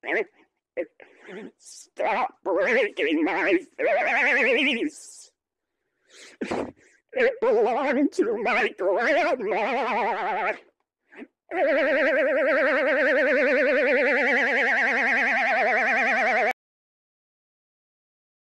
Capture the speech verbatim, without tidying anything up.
Stop breaking my face. It belonged to my grandma.